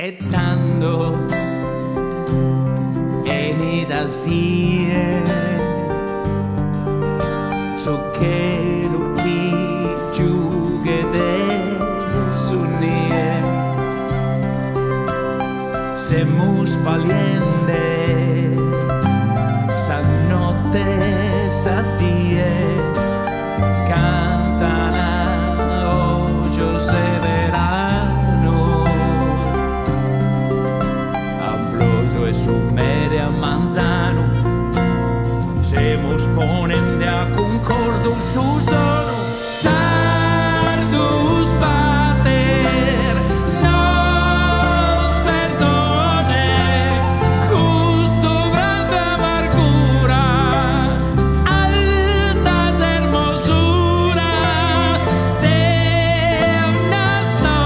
E tanto eni da sie so che lo chi giughe sunnie se mus paliende sa notte sa die cantana o José Verano Abloso e su mere a Manzano se mus ponende a concordo su solo sardus pater nos perdone justo grande amargura altas hermosura de unas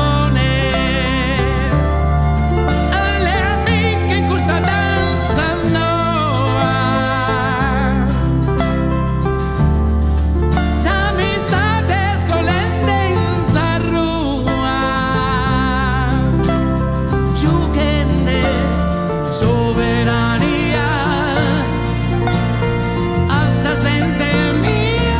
dones alle amiche in questa danza noa s'amistades colende in sarrua giugende soverania a sa gente mia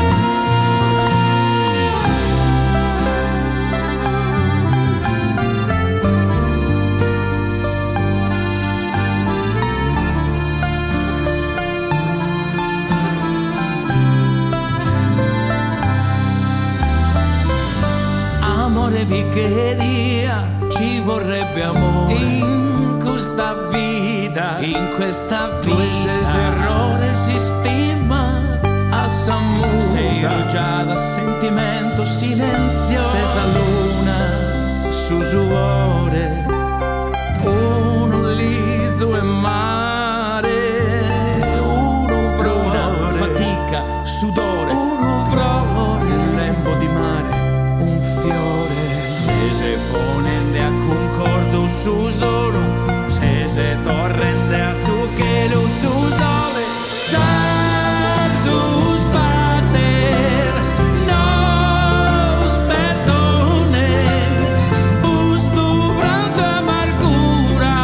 amore vi che dia ci vorrebbe amore in questa vita se errore si stima a Samuda sei già da sentimento silenzioso se sa luna su suore uno liso e mare uno vrone fatica sudore uno vrone il lembo di mare un fiore se ponende a concordo su solo se torrende a su che lo su sole sardus pater nos perdone busto brando amargura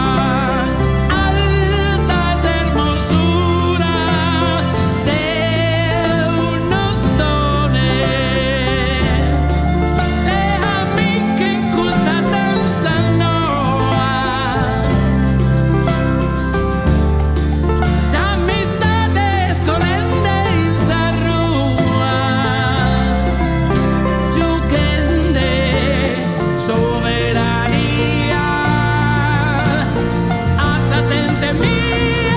altas hermosura de unos dones le amiche in questa danza noa s'amistades colende in sarrua giugende soverania a sa gente mia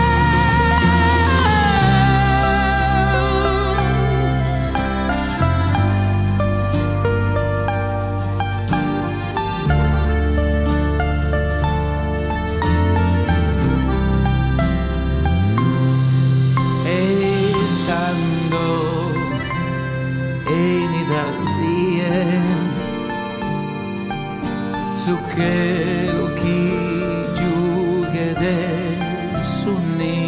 e tanto eni dal sie su che lo chi giughe de sunni